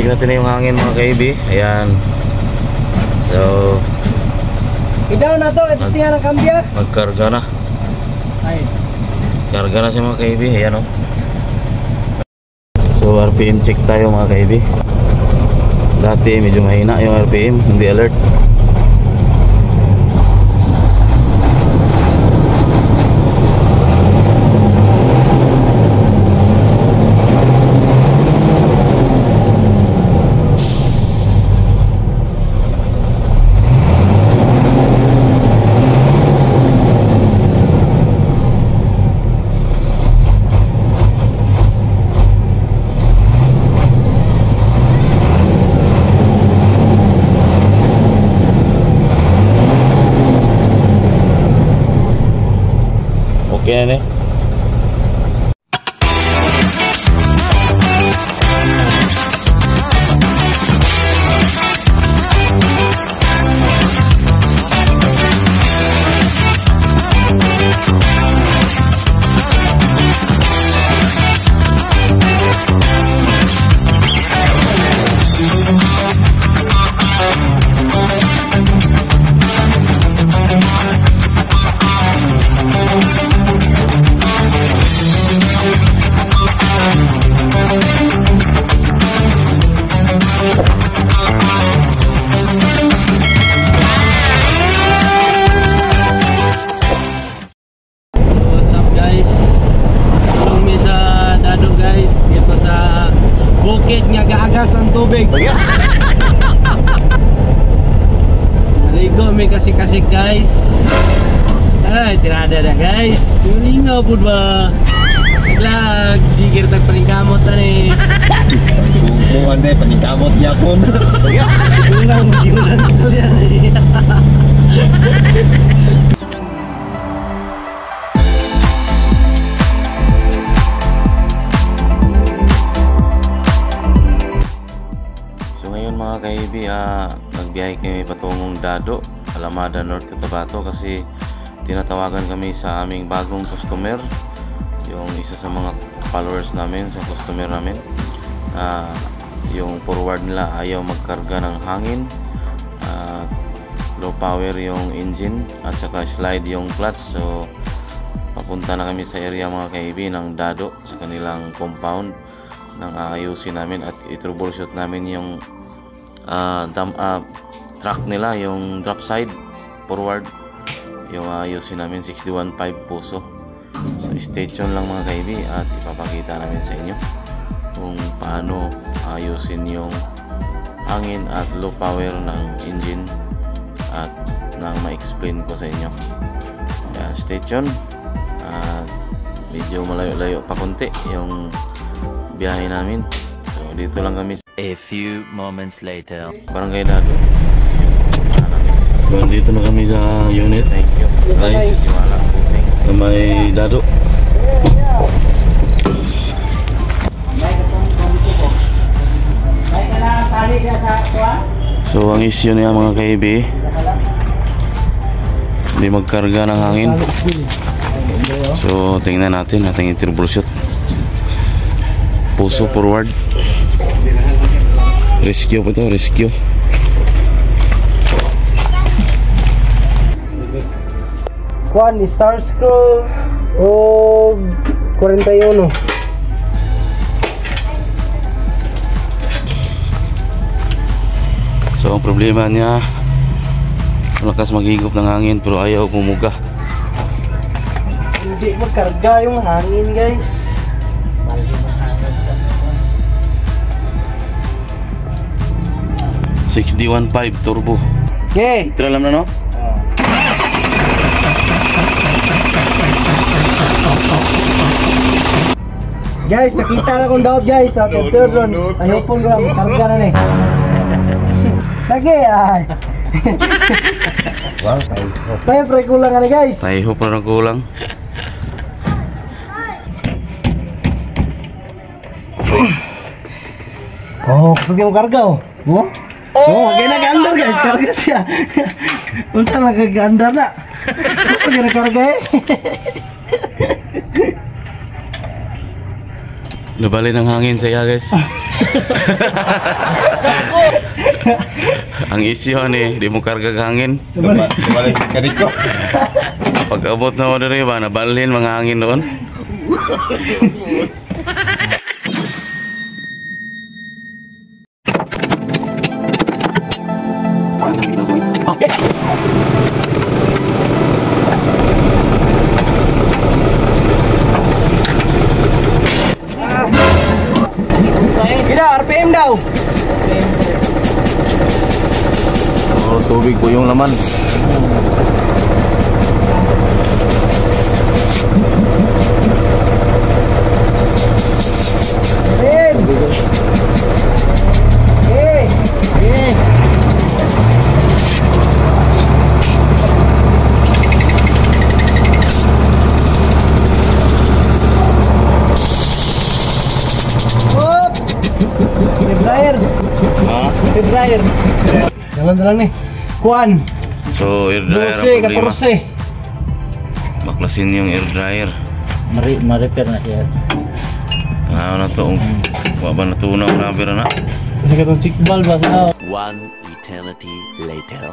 check natin yung hangin mga kaibi. Ayan. So Idaw na to, itistihan ang kambya. magkarga na. Ay. Karga na siya mga kaibi. Ayan o. So RPM check tayo mga kaibi. Dati medyo mahina yung RPM, hindi alert. Okay na. Bukid nga gaagas ang tubig. Naligo may kasik-kasik guys. Ay, tirada na guys. Lingaw po ba? Naglag, sigir tagpaningkamot na ni. Buwan deh, paningkamot yakon. Gilang kalian eh. Mga kaibi, nagbiyahe kami patungong Dado, Alamada North Cotabato kasi tinatawagan kami sa aming bagong customer, yung isa sa mga followers namin, sa customer namin. Yung forward nila ayaw magkarga ng hangin, low power yung engine at saka slide yung clutch. So papunta na kami sa area mga kaibi ng Dado sa kanilang compound nang aayusin namin at i-troubleshoot namin yung truck nila, yung drop side forward, yung ayusin namin 615 puso. So stay tuned lang mga kaibi at ipapakita namin sa inyo kung paano ayusin yung hangin at low power ng engine at nang ma-explain ko sa inyo. Stay tuned. Medyo malayo-layo pa konti yung biyahe namin. So dito lang kami. A few moments later. Barangay Dado. So dito na kami sa unit. Thank you guys. Sa may Dado. So ang issue niya mga kaibi, hindi magkarga ng hangin. So tingnan natin ating i-troubleshoot. Puso forward. Rescue po ito, rescue. Kuan, star scroll o 41. So ang problema niya, malakas maghigop ng hangin pero ayaw bumuga. Hindi magkarga yung hangin guys. 6D15 turbo. Okay. Ito alam na no? Guys, nakita na kong daot guys. Okay, turn. Ayaw pong gram, karga na ni. Lagi ay. Wow, Tayo pre kulang ani guys. Tayo pa na kulang. Oh, pergi mo karga oh. Oh, kaya nag-andar guys, karga siya. Unta nag-andar na. Pergi nag-karga eh. Nabali ng hangin saya guys. Ang isyo ni, di mo karga hangin. Dibalik ka dito. Pag abot na mo diri ba, nabalhin mga hangin doon. Gila, RPM daw. Oh, tubig po yung laman. Dryer. Dryer. Dalan-dalan nih. Kuan. So, air dryer ang problema. 14. Baklasin yung air dryer. Ma-repair na siya. Ano na to? Wa ba natunaw na bira na? Kasi katong chick valve ba sa One eternity later.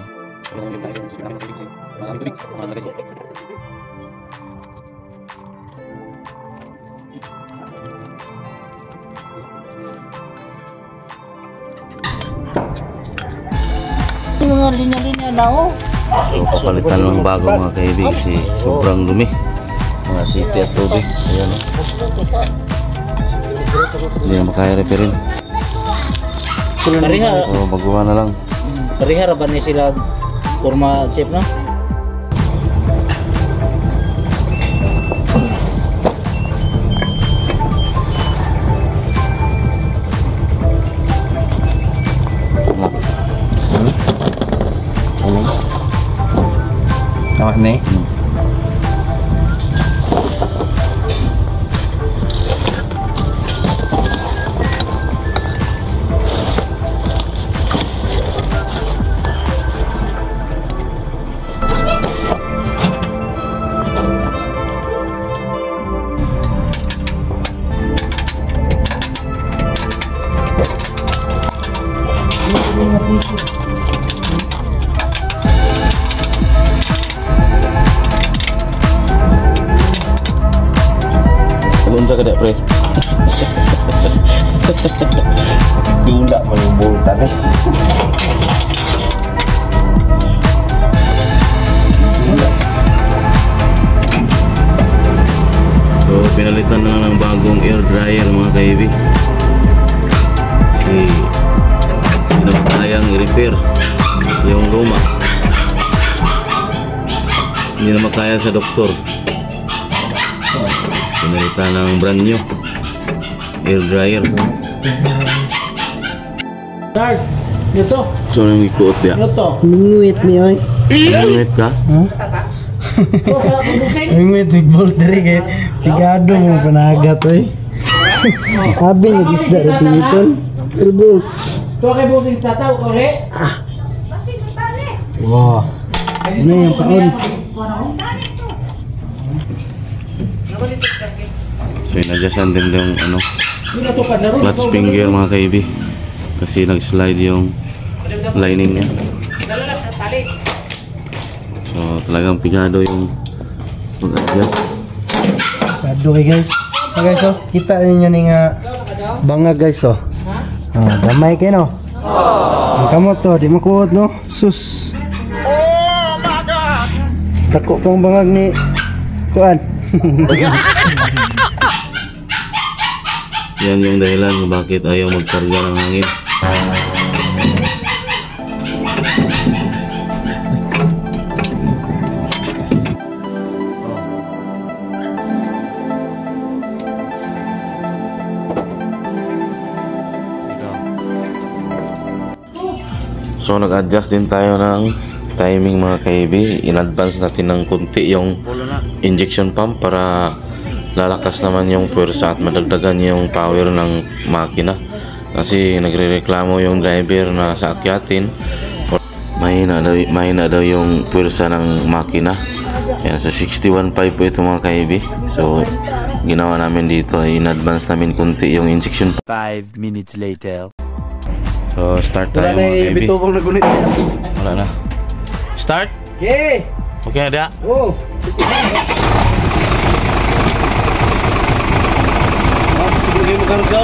Yung mga linya-linya na oh. So, papalitan lang bago mga kaibig si sobrang dumi. Mga siti at tubig. Ayan o. Hindi na makaya reparin. Pariha, So, baguhan na lang. pariha raban ni sila kurma chef no? Tama na eh. Unsa ka dak pre? Dula mo yung bultan eh. So, pinalitan na ng bagong air dryer mga kaibig. Kasi hindi na kayang i-repair yung luma. Hindi na makaya sa doktor. Pinalitan ng brand new air dryer. Charles, dito. So, nang ikuot ya. Dito. Minguit ni oy. Ingat ka? Ito sa busing. Minguit big ball diri kay pigado mo panagat oy. Abi ni isda ra piniton. Ilbol. Ito kay busing sa tao ko re. Wah. Ano yung paon? So, inadyasan din yung ano, Hindi na to kadlaro. clutch finger mga kaibig. Kasi nag-slide yung lining niya. So, talagang pigado yung pag-adjust. Kado kay guys. Okay guys oh, kita ninyo ni nga bangag guys oh. Ah, damay kay no. Ang kamot to, di makuot no. Sus. Oh my god. Dako pang bangag ni kuan. Yan yung dahilan kung bakit ayaw magkarga ng hangin. So nag-adjust din tayo ng timing mga kaibi. In-advance natin ng kunti yung injection pump para lalakas naman yung puwersa at madagdagan yung power ng makina. Kasi nagrereklamo yung driver na sa akyatin mahina daw yung puwersa ng makina. Yan, so 61.5 po ito mga kaibi. So ginawa namin dito ay in-advance namin kunti yung injection. 5 minutes later. So start tayo mga kaibi. bitubong nagunit. Wala na. Start? Okay. Okay na dia? Oh. Siguro kayo magkarga.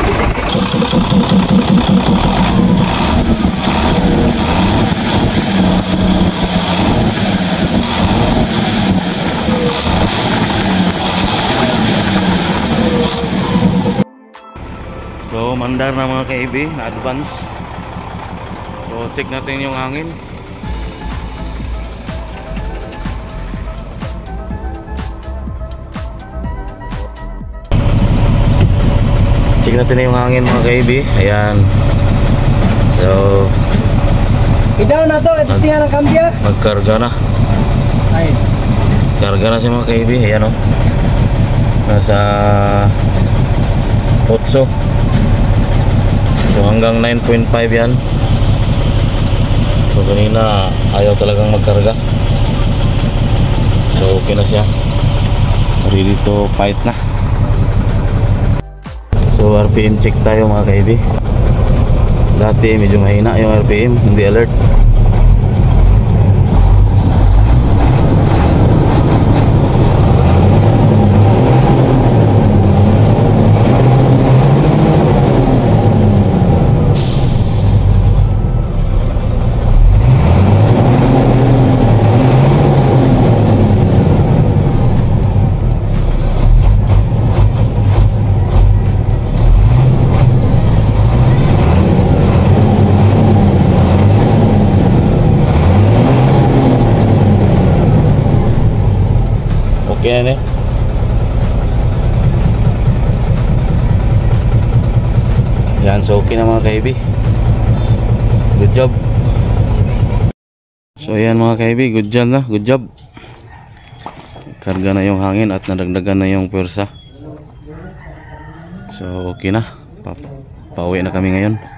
So mandar na mga kaibi, na-advance. So check natin yung hangin. Check natin yung hangin mga kaibi. Ayan. So Idaw na to, ito siya ng kambya. magkarga na. Ay. Karga na si mga kaibi. Ayan o. Nasa 8. So hanggang 9.5 yan. So kanina ayaw talagang magkarga. So okay na siya. Ready to fight na. So RPM check tayo mga kaibi. Dati medyo mahina yung RPM, hindi alert. Okay na. Yan, so okay na mga kaibi. Good job. So ayan mga kaibi, good job na, good job. Karga na yung hangin at nadagdagan na yung pwersa. So okay na. Pauwi na kami ngayon.